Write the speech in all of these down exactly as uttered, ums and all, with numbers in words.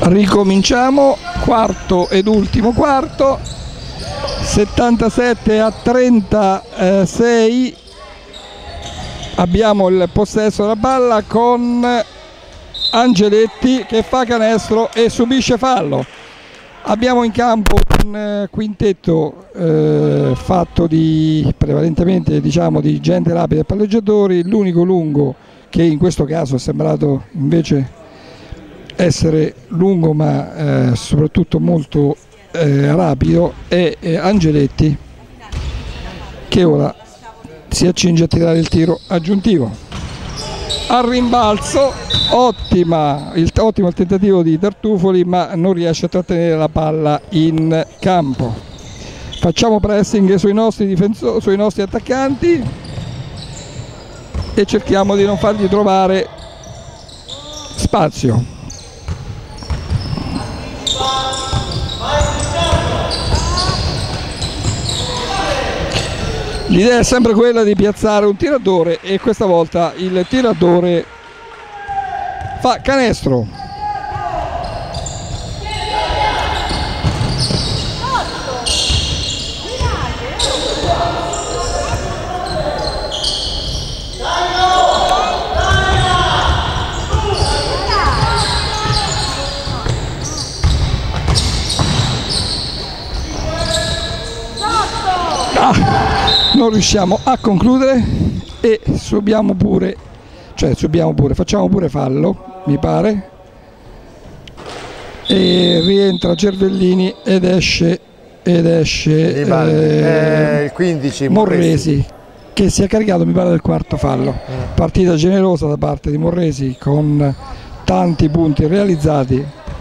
Ricominciamo, quarto ed ultimo quarto, settantasette a trentasei, abbiamo il possesso della palla con Angeletti che fa canestro e subisce fallo. Abbiamo in campo un quintetto eh, fatto di prevalentemente diciamo di gente rapida e palleggiatori, l'unico lungo che in questo caso è sembrato invece essere lungo ma eh, soprattutto molto eh, rapido è eh, Angeletti, che ora si accinge a tirare il tiro aggiuntivo. Al rimbalzo ottima, il, ottimo il tentativo di Tartufoli, ma non riesce a trattenere la palla in campo. Facciamo pressing sui nostri difensori, sui nostri attaccanti e cerchiamo di non fargli trovare spazio. L'idea è sempre quella di piazzare un tiratore e questa volta il tiratore fa canestro. Ah! Non riusciamo a concludere e subiamo pure, cioè subiamo pure, facciamo pure fallo, mi pare, e rientra Cervellini ed esce, ed esce eh, eh, il quindici Morresi, che si è caricato mi pare del quarto fallo. Mm. Partita generosa da parte di Morresi con tanti punti realizzati.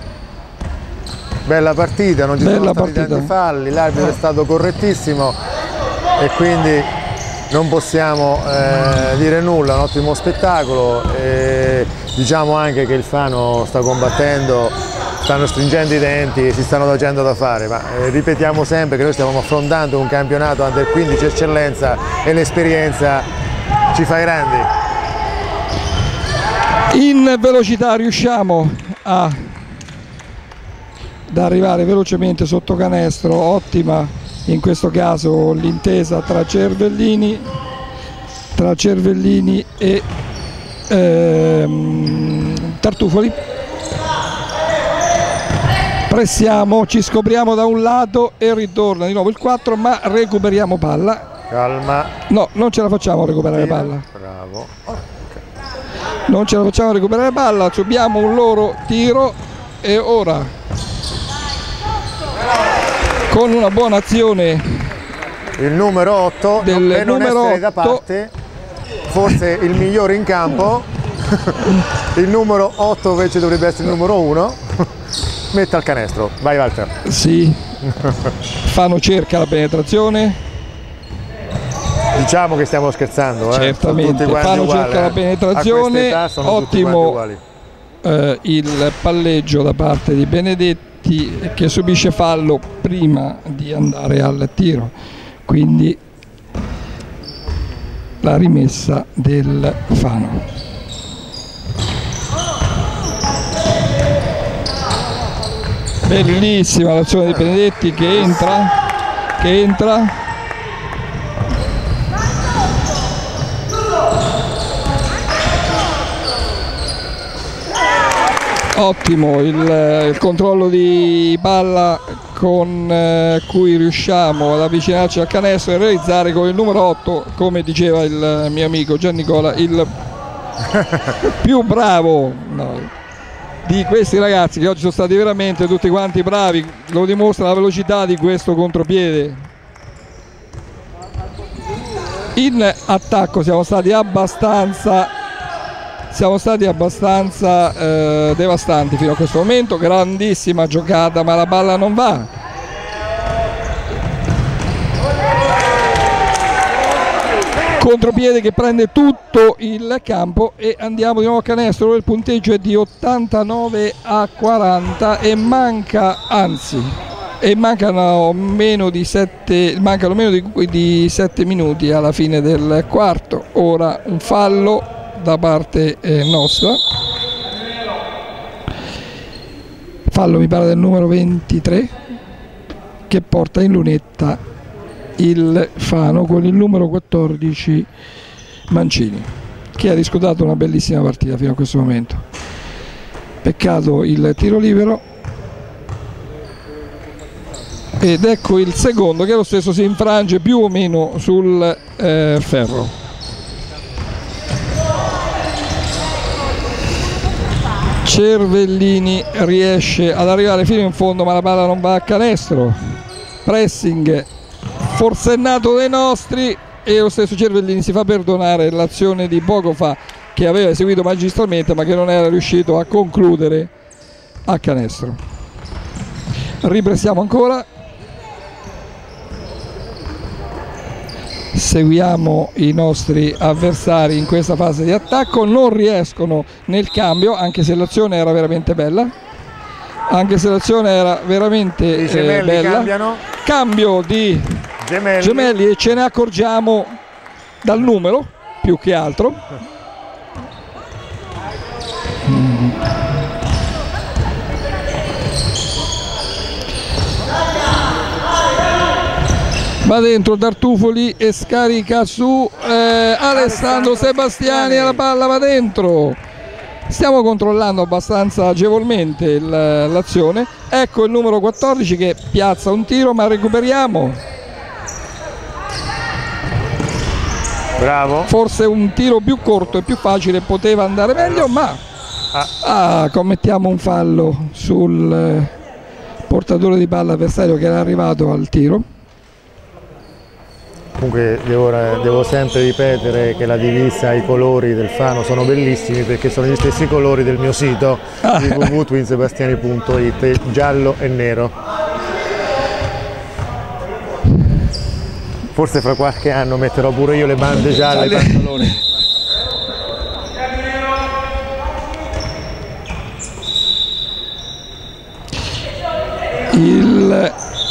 Bella partita, non ci Bella sono stati partita. tanti falli, l'arbitro è stato correttissimo e quindi non possiamo eh, dire nulla, un ottimo spettacolo, e diciamo anche che il Fano sta combattendo, stanno stringendo i denti e si stanno facendo da fare, ma eh, ripetiamo sempre che noi stiamo affrontando un campionato under quindici eccellenza e l'esperienza ci fa i grandi. In velocità riusciamo a, ad arrivare velocemente sotto canestro, ottima in questo caso l'intesa tra Cervellini tra Cervellini e ehm, Tartufoli. Pressiamo, ci scopriamo da un lato e ritorna di nuovo il quattro, ma recuperiamo palla. Calma. No, non ce la facciamo a recuperare Tira. palla. Bravo. Okay. Non ce la facciamo a recuperare palla, subiamo un loro tiro e ora con una buona azione il numero otto del per non numero essere da parte, forse il migliore in campo, il numero otto invece dovrebbe essere il numero uno, metta il canestro, vai Walter. Sì, Fano cerca la penetrazione, diciamo che stiamo scherzando, eh? Certamente, Fano uguali, cerca eh? la penetrazione, ottimo eh, il palleggio da parte di Benedetti che subisce fallo prima di andare al tiro, quindi la rimessa del Fano. Bellissima l'azione di Benedetti che entra, che entra. Ottimo il, il controllo di palla con eh, cui riusciamo ad avvicinarci al canestro e realizzare con il numero otto, come diceva il mio amico Giannicola, il più bravo no, di questi ragazzi che oggi sono stati veramente tutti quanti bravi, lo dimostra la velocità di questo contropiede. In attacco siamo stati abbastanza Siamo stati abbastanza eh, devastanti fino a questo momento, grandissima giocata ma la palla non va. Contropiede che prende tutto il campo e andiamo di nuovo a canestro, il punteggio è di ottantanove a quaranta e manca, anzi, e mancano meno di sette, mancano meno di, di sette minuti alla fine del quarto. Ora un fallo da parte eh, nostra, fallo mi pare del numero ventitré, che porta in lunetta il Fano con il numero quattordici Mancini, che ha riscontrato una bellissima partita fino a questo momento. Peccato il tiro libero, ed ecco il secondo che lo stesso si infrange più o meno sul eh, ferro. Cervellini riesce ad arrivare fino in fondo, ma la palla non va a canestro. Pressing forsennato dai nostri, e lo stesso Cervellini si fa perdonare l'azione di poco fa che aveva eseguito magistralmente, ma che non era riuscito a concludere a canestro. Ripressiamo ancora, seguiamo i nostri avversari in questa fase di attacco. Non riescono nel cambio, anche se l'azione era veramente bella, anche se l'azione era veramente eh, bella. Cambiano. Cambio di Gemelli. Gemelli, e ce ne accorgiamo dal numero più che altro. Mm. Va dentro Tartufoli e scarica su eh, Alessandro, Alessandro Sebastiani, e la palla va dentro. Stiamo controllando abbastanza agevolmente l'azione. Ecco il numero quattordici che piazza un tiro, ma recuperiamo. Bravo. Forse un tiro più corto e più facile poteva andare meglio, ma ah, commettiamo un fallo sul portatore di palla avversario che era arrivato al tiro. Comunque devo, devo sempre ripetere che la divisa, i colori del Fano sono bellissimi, perché sono gli stessi colori del mio sito di w w w punto twin sebastiani punto it, giallo e nero. Forse fra qualche anno metterò pure io le bande gialle ai pantaloni. Il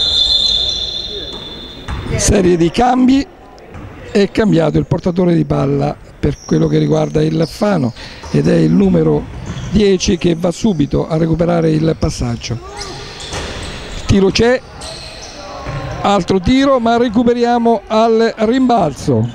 serie di cambi, è cambiato il portatore di palla per quello che riguarda il Fano, ed è il numero dieci che va subito a recuperare il passaggio. Il tiro c'è, altro tiro, ma recuperiamo al rimbalzo.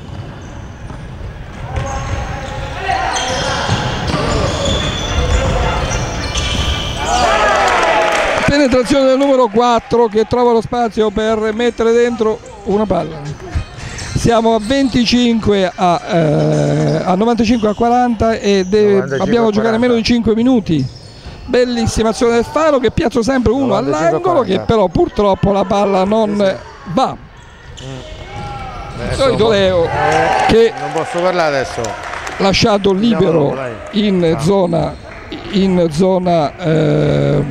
Penetrazione del numero quattro che trova lo spazio per mettere dentro una palla. Siamo a venticinque a, eh, a novantacinque a quaranta e deve, abbiamo da giocare meno di cinque minuti. Bellissima azione del Fano che piazza sempre uno all'angolo, che però purtroppo la palla non va. Il solito Leo che non posso parlare adesso, lasciato libero in zona in zona eh,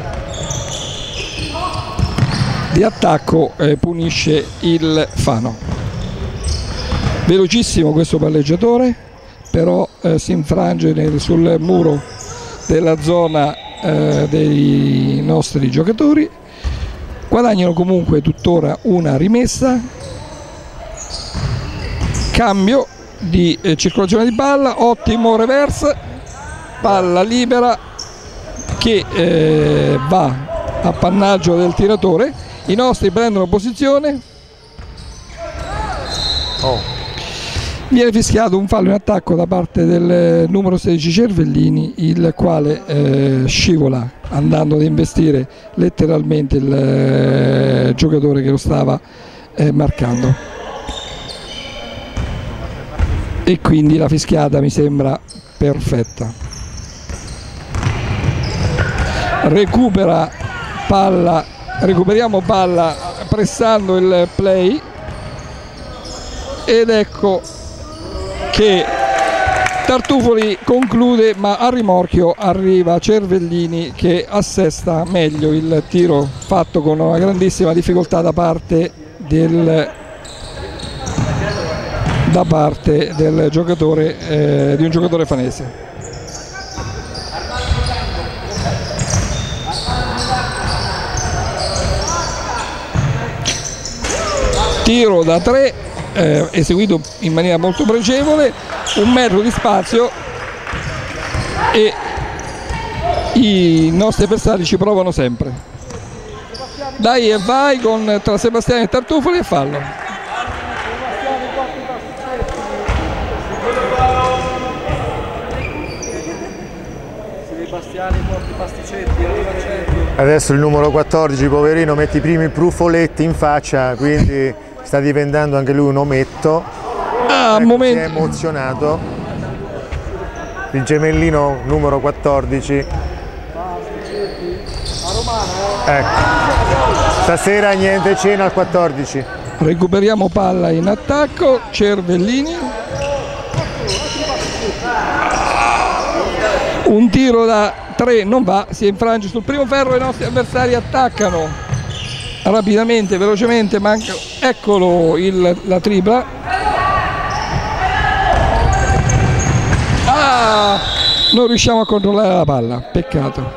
di attacco, eh, punisce il Fano. Velocissimo questo palleggiatore, però eh, si infrange nel, sul muro della zona eh, dei nostri giocatori. Guadagnano comunque tuttora una rimessa. Cambio di eh, circolazione di palla, ottimo reverse, palla libera che eh, va appannaggio del tiratore. I nostri prendono posizione. Oh. Viene fischiato un fallo in attacco da parte del numero sedici Cervellini, il quale eh, scivola andando ad investire letteralmente il eh, giocatore che lo stava eh, marcando, e quindi la fischiata mi sembra perfetta. Recupera palla, recuperiamo palla pressando il play, ed ecco che Tartufoli conclude, ma a rimorchio arriva Cervellini che assesta meglio il tiro fatto con una grandissima difficoltà da parte del, da parte del giocatore eh, di un giocatore fanese. Tiro da tre eh, eseguito in maniera molto pregevole, un metro di spazio, e i nostri avversari ci provano sempre. Dai e vai con tra Sebastiani e Tartufoli e fallo. Adesso il numero quattordici, poverino, mette i primi brufoletti in faccia, quindi sta diventando anche lui un ometto. Ah, ecco, momento. si è emozionato il gemellino numero quattordici. Ecco, stasera niente cena al quattordici. Recuperiamo palla in attacco, Cervellini. Un tiro da tre non va, si infrange sul primo ferro, i nostri avversari attaccano rapidamente, velocemente, manca, eccolo il, la tripla. Ah, non riusciamo a controllare la palla, peccato.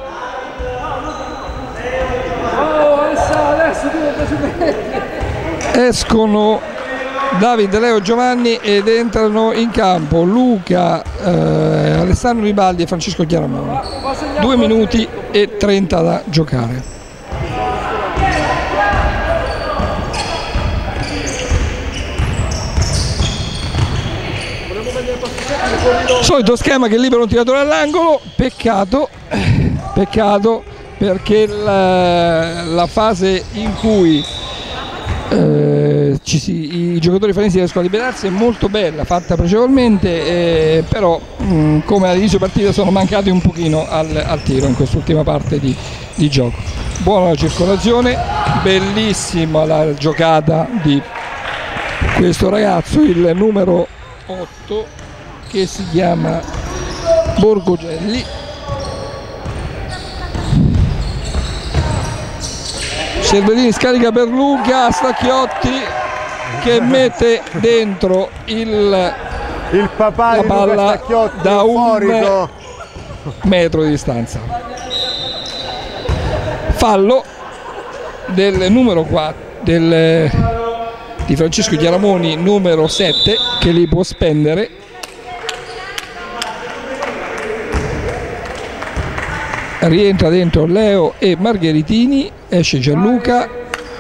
Escono Davide, Leo, Giovanni ed entrano in campo Luca, eh, Alessandro Ribaldi e Francesco Chiaramoni. Due minuti e trenta da giocare. Solito schema che libera un tiratore all'angolo, peccato, peccato perché la, la fase in cui Eh, ci si, i giocatori farensi riescono a liberarsi è molto bella, fatta precedentemente, eh, però mh, come all'inizio partita sono mancati un pochino al, al tiro in quest'ultima parte di, di gioco. Buona la circolazione, bellissima la giocata di questo ragazzo, il numero otto, che si chiama Borgogelli. Cervellini scarica per Luca, Stacchiotti che mette dentro il, il papà la di palla Luca Stacchiotti, da euforico. un metro di distanza. Fallo del numero quattro del, di Francesco Chiaramoni, numero sette, che li può spendere. Rientra dentro Leo e Margheritini, esce Gianluca.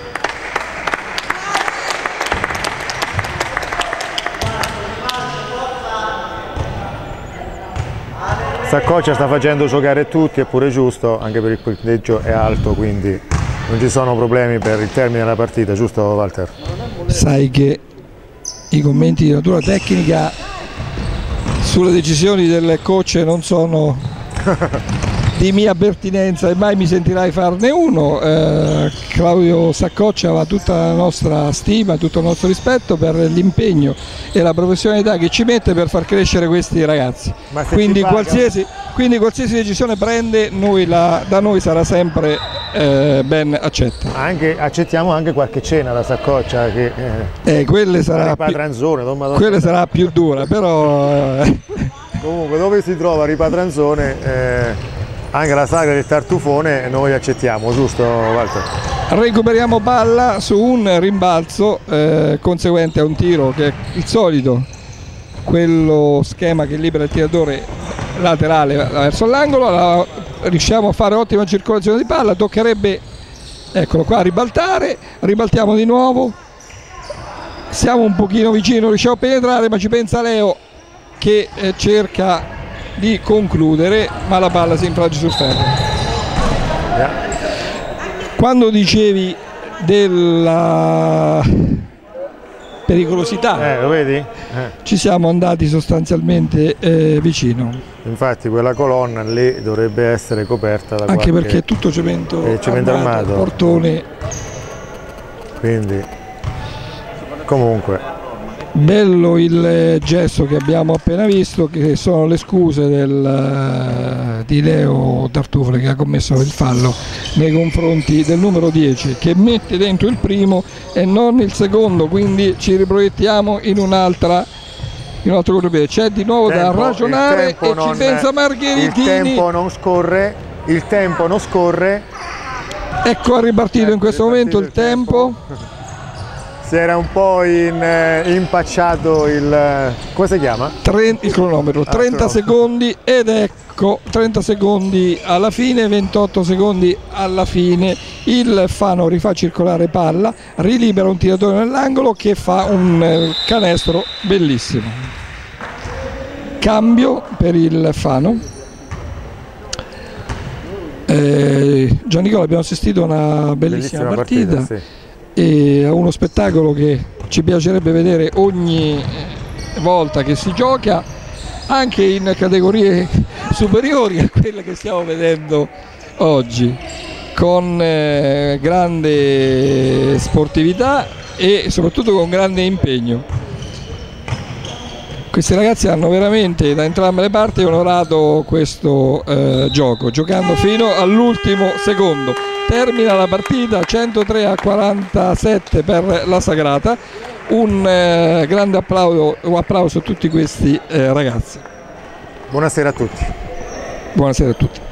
Saccoccia sta facendo giocare tutti, è pure giusto, anche per il punteggio è alto, quindi non ci sono problemi per il termine della partita, giusto Walter? Sai che i commenti di natura tecnica sulle decisioni del coach non sono di mia pertinenza e mai mi sentirai farne uno. eh, Claudio Saccoccia aveva tutta la nostra stima, tutto il nostro rispetto per l'impegno e la professionalità che ci mette per far crescere questi ragazzi, quindi qualsiasi, quindi qualsiasi decisione prende noi la, da noi sarà sempre eh, ben accetta. Anche, accettiamo anche qualche cena da Saccoccia che eh, eh, quelle sarà più, quelle sarà più dura, però eh. Comunque dove si trova Ripatranzone, eh, anche la sagra del tartufone noi accettiamo, giusto Walter? Recuperiamo palla su un rimbalzo eh, conseguente a un tiro che è il solito, quello schema che libera il tiratore laterale verso l'angolo. Riusciamo a fare ottima circolazione di palla, toccherebbe, eccolo qua, ribaltare, ribaltiamo di nuovo, siamo un pochino vicino, riusciamo a penetrare, ma ci pensa Leo che eh, cerca di concludere, ma la palla si infrange sul ferro. Yeah. Quando dicevi della pericolosità, eh, lo vedi? Eh. Ci siamo andati sostanzialmente eh, vicino. Infatti quella colonna lì dovrebbe essere coperta da anche qualche... perché è tutto cemento, è cemento armato, armato. Portone. Quindi comunque bello il gesto che abbiamo appena visto, che sono le scuse del, di Leo Tartufoli, che ha commesso il fallo nei confronti del numero dieci, che mette dentro il primo e non il secondo, quindi ci riproiettiamo in un'altra in un altro contropiede. C'è di nuovo tempo, da ragionare e non, ci pensa Margheritini. Il tempo non scorre, il tempo non scorre. Ecco, ha ripartito in questo momento il tempo. tempo. Si era un po' in, eh, impacciato il, come si chiama? trenta, il cronometro, trenta ah, secondi ed ecco blocco, trenta secondi alla fine, ventotto secondi alla fine, il Fano rifà circolare palla, rilibera un tiratore nell'angolo che fa un canestro bellissimo. Cambio per il Fano. eh, Giannicola, abbiamo assistito a una bellissima, bellissima partita, partita sì. E a uno spettacolo che ci piacerebbe vedere ogni volta che si gioca, anche in categorie superiori a quelle che stiamo vedendo oggi, con eh, grande sportività e soprattutto con grande impegno. Questi ragazzi hanno veramente da entrambe le parti onorato questo eh, gioco, giocando fino all'ultimo secondo. Termina la partita centotré a quarantasette per la Sagrata. Un eh, grande applauso, un applauso a tutti questi eh, ragazzi. Buonasera a tutti. Buonasera a tutti.